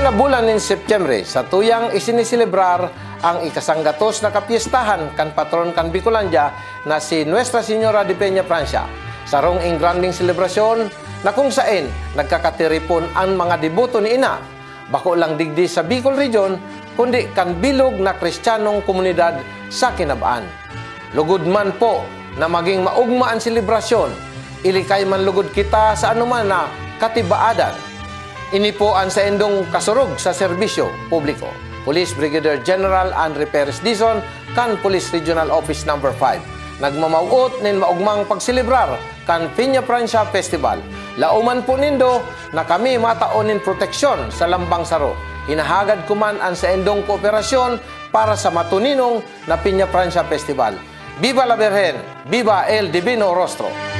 sa bulan ng Setyembre, sa tuyang isiniselebrar ang ikasanggatos na kapiestahan kan patron kan Bicolandia na si Nuestra Seńora de Peńafrancia. Sarong ingranding selebrasyon na kung saan nagkakatiripon ang mga deboto ni ina. Bako lang digdi sa Bicol Region, kundi kan bilog na kristyanong komunidad sa kinabaan. Lugod man po na maging maugma ang selebrasyon, ilikay man lugod kita sa anuman na katibaadan. Ini po ang saindong kasurog sa serbisyo publiko. Police Brigadier General Andre PEREZ DIZON, kan Police Regional Office No. 5. Nagmamauot nin maugmang pagselebrar kan Peńafrancia Festival. Lauman po nindo na kami mataon nin proteksyon sa lambang saro. Hinahagad kuman ang saindong kooperasyon para sa matuninong na Peńafrancia Festival. Viva la Virgen! Viva el Divino Rostro!